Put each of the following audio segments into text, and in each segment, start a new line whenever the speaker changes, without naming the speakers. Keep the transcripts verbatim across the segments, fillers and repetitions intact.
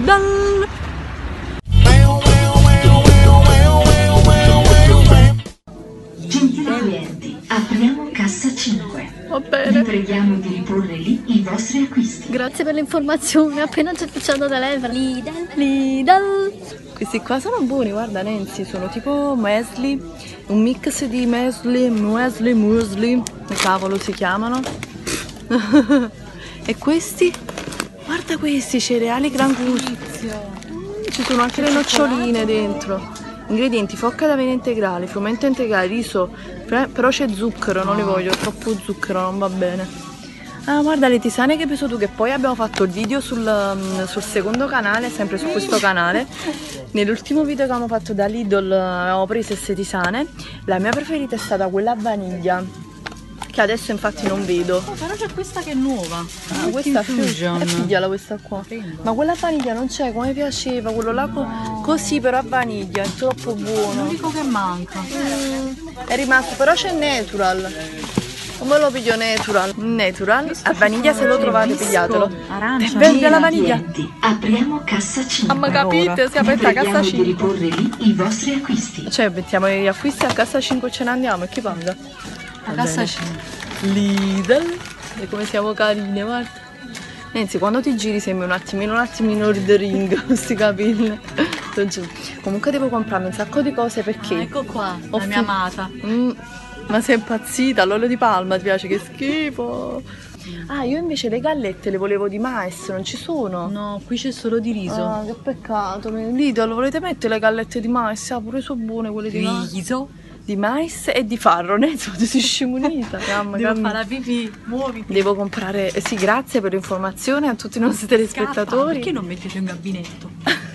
Lidl.
Gentili clienti, apriamo cassa cinque.
Va bene.
Vi preghiamo di riporre lì i vostri acquisti.
Grazie per l'informazione, appena ci ho facciato telefono. Lidl, Lidl. Questi qua sono buoni, guarda Nancy, sono tipo muesli, un mix di muesli, muesli, muesli, che cavolo si chiamano. E questi, guarda questi, cereali gran gusto. Ci sono anche le noccioline dentro. Ingredienti: focca d'avena integrale, frumento integrale, riso, però c'è zucchero, non li voglio, troppo zucchero, non va bene. Ah, guarda le tisane che hai preso tu, che poi abbiamo fatto il video sul, sul secondo canale, sempre su questo canale. Nell'ultimo video che abbiamo fatto da Lidl avevamo preso queste tisane. La mia preferita è stata quella a vaniglia, che adesso infatti non vedo.
Oh, però c'è questa che è nuova.
Ah, questa è Fusion. È figliala questa qua. Ma quella a vaniglia non c'è, come piaceva, quello là co
no.
Così però a vaniglia, è troppo buono.
L'unico che manca.
Mm, è rimasto, però c'è natural. Come lo piglio natural? Natural, a vaniglia se lo trovate pigliatelo.
Arancia.
Vende la vaniglia.
Clienti, apriamo cassa cinque.
Ah, ma capite, si è aperta
Vi
cassa
preghiamo di
cinque.
riporre lì i vostri acquisti.
Cioè mettiamo gli acquisti a cassa cinque e ce ne andiamo, e chi paga?
La cassa cinque.
Lidl. E come siamo carine, guarda. Nancy, quando ti giri sembri un attimino, un attimino The Ring, questi capelli. Comunque devo comprarmi un sacco di cose perché...
Ah, ecco qua,
Ho
la mia
fi-
amata.
Mm, ma sei impazzita, l'olio di palma ti piace? Che schifo. Ah, io invece le gallette le volevo di mais, non ci sono.
No, qui c'è solo di riso.
Ah, che peccato. Lidl, volete mettere le gallette di mais? Ah, pure sono buone quelle di mais.
Riso.
Di mais e di farro, ne so, ti sei scimunita. Mamma,
Devo
mamma.
fare la pipì, muoviti.
Devo comprare, eh, sì, grazie per l'informazione a tutti i nostri
Scappa,
telespettatori.
perché non mettete un gabinetto?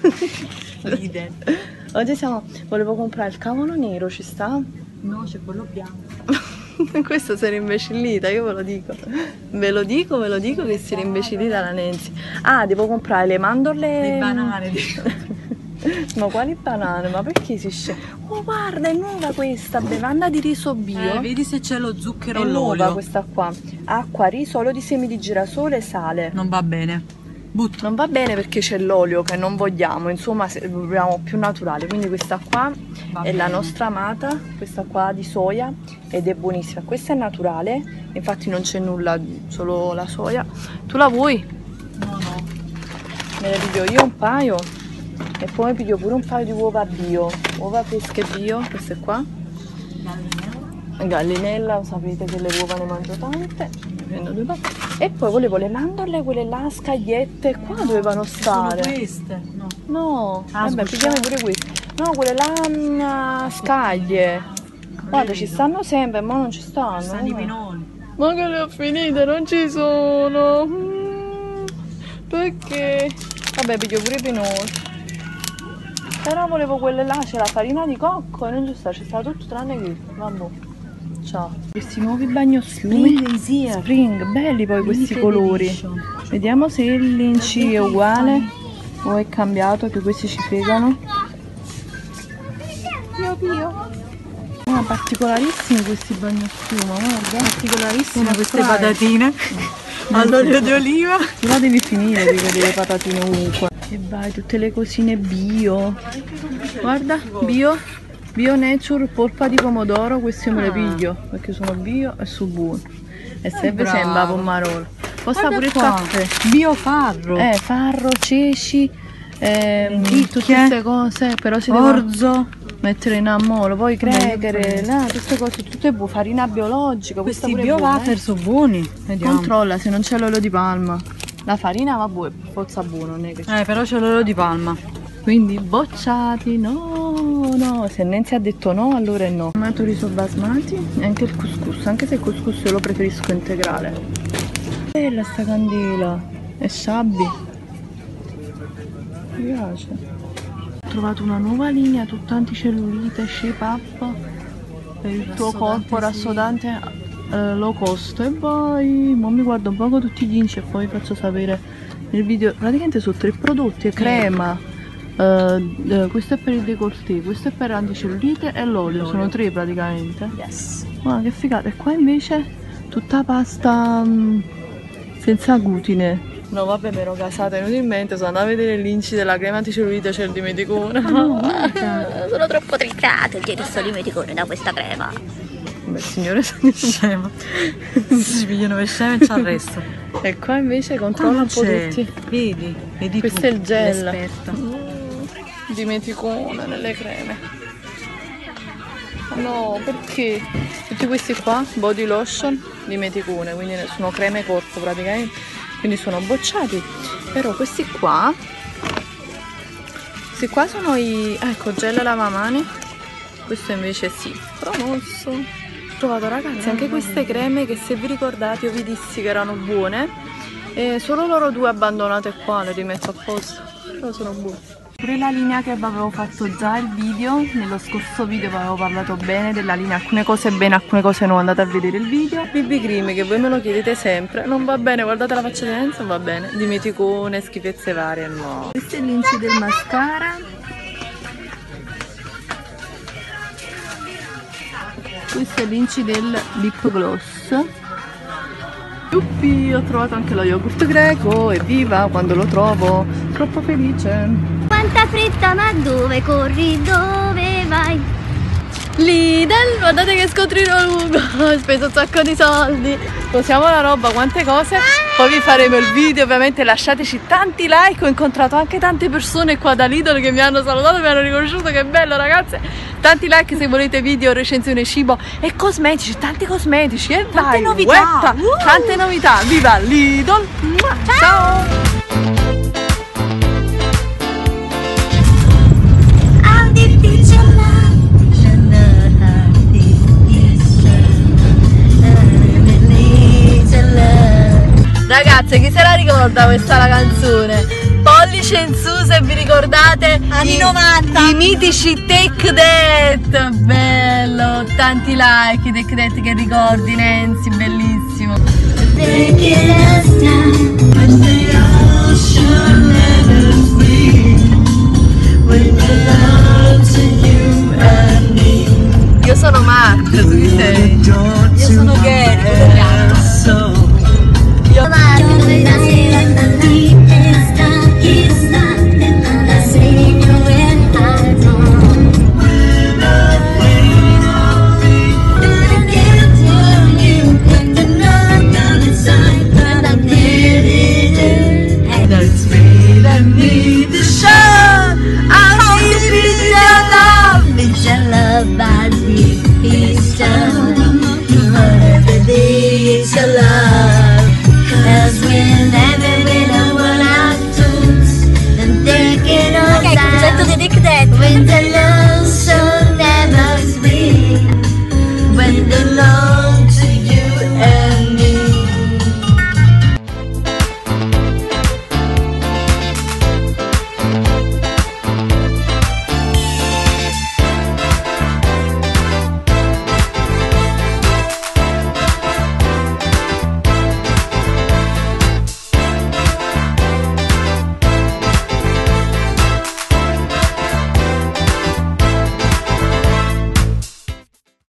Lidl.
Oggi siamo, volevo comprare il cavolo nero, ci sta?
No, c'è quello bianco.
Questo si era imbecillita, io ve lo dico. Ve lo dico, ve lo dico che si era imbecillita la Nancy. Ah, devo comprare le mandorle.
Le banane. dico.
Ma quali banane? Ma perché si scende? Oh, guarda, è nuova questa bevanda di riso bio.
Eh, vedi se c'è lo zucchero
È
o
nuova
l'olio.
questa qua. Acqua, riso, olio di semi di girasole e sale.
Non va bene. Butto.
Non va bene perché c'è l'olio che non vogliamo, insomma se- vogliamo più naturale. Quindi questa qua
Va
è la
bene.
nostra amata, questa qua di soia, ed è buonissima. Questa è naturale, infatti non c'è nulla, solo la soia. Tu la vuoi?
No, no.
Me ne piglio io un paio e poi piglio pure un paio di uova bio, uova fresche bio, queste qua. Gallinella, sapete che le uova ne mangio tante. Prendo due pa- E poi volevo le mandorle, quelle là, scagliette, qua dovevano stare.
Sono queste? No.
No,
Ah,
vabbè,
sbucciate.
pigliamo pure queste. No, quelle là, mm, a scaglie. Guarda, ci stanno sempre, ma non ci stanno.
Stanno i
com'è?
pinoli.
Ma che le ho finite, non ci sono. Mm, Perché? Vabbè, piglio pure i pinoli. Però volevo quelle là, c'è la farina di cocco e non ci sta, ci sta tutto tranne che. Vabbè. Ciao. Questi nuovi bagnoschiumi.
Spring is here.
Spring, belli poi questi
Limited
colori.
edition.
Vediamo se il linci è uguale o è cambiato, che questi ci fregano. Pio pio. Ah, particolarissimi questi bagnoschiuma, guarda.
Particolarissime
Sono
queste
fry.
patatine all'olio di oliva.
Tu la devi finire di vedere le patatine ovunque. E vai, tutte le cosine bio. Guarda, bio, bio nature, polpa di pomodoro, questi io me le
Ah.
piglio perché sono bio e sono buoni. E serve
brava.
sempre la pommarola. Costa
Guarda
pure il
qua.
caffè.
Biofarro.
Eh, farro, ceci, ehm, tutte
Nicchie.
queste cose, però si deve
Orzo.
mettere in ammolo, poi cracker, là, queste cose, tutte buone, farina biologica, questa
Questi
pure è buona,
biowafer
eh.
sono buoni. Vediamo.
Controlla se non c'è l'olio di palma. La farina va buona, forza buono, non è che c'è.
Eh, però c'è l'olio di palma.
Quindi bocciati, no, no, se Nancy ha detto no, allora è no. Amato riso basmati e anche il couscous, anche se il couscous io lo preferisco integrale. Bella sta candela, è sciabbi. Mi piace. Ho trovato una nuova linea, tutta anticellulite, shape up, per il tuo corpo rassodante, eh, low cost. E poi, mo mi guardo un po' con tutti gli inci e poi vi faccio sapere nel video. Praticamente sono tre prodotti, crema. Uh, uh, questo è per il décolleté, questo è per l'anticellulite e l'olio, sono tre praticamente.
Yes.
Guarda che figata, e qua invece tutta pasta um, senza glutine, No vabbè, mi ero casata inutilmente, sono andata a vedere l'inci della crema anticellulite, c'è il dimeticone.
No, sono troppo trittato il gesso dimeticone da questa crema.
Beh, signore, sono
Scema. Si pigliano per scema e c'è il resto.
E qua invece controlla un po' tutti.
Vedi, vedi
Questo
tu,
è il gel.
l'esperta.
Mm, dimeticone nelle creme. No, perché? Tutti questi qua, body lotion, dimeticone, quindi sono creme corpo praticamente. Quindi sono bocciati, però questi qua, questi qua sono i, ecco, gel lavamani, questo invece sì, promosso. Ho trovato ragazzi anche queste creme che se vi ricordate io vi dissi che erano buone, e solo loro due abbandonate qua, le rimetto a posto, però sono buone. Pure la linea che vi avevo fatto già il video, nello scorso video vi avevo parlato bene della linea, alcune cose bene, alcune cose no, andate a vedere il video. B B Cream che voi me lo chiedete sempre, non va bene, guardate la faccia di Enzo, va bene, dimeticone, schifezze varie, no. Questo è l'inci del mascara. Questo è l'inci del lip gloss. Yuppi, ho trovato anche lo yogurt greco, evviva quando lo trovo, troppo felice.
Quanta fretta, ma dove corri, dove vai?
Lidl, guardate che scontrino lungo, ho speso un sacco di soldi. Posiamo la roba, quante cose. Poi vi faremo il video, ovviamente lasciateci tanti like. Ho incontrato anche tante persone qua da Lidl che mi hanno salutato, mi hanno riconosciuto, che bello ragazze. Tanti like se volete video, recensione cibo e cosmetici, tanti cosmetici. E
Tante
vai,
novità,
uetta,
uh!
tante novità, viva Lidl. Ciao, ciao. Ragazze, chi se la ricorda questa la canzone? Pollice in su se vi ricordate
Anni
i,
novanta.
i mitici Take That. Bello, tanti like, Take That che ricordi Nancy, bellissimo. Io sono Mark, tu chi sei?
Io sono Gary.
That's me, that need to show.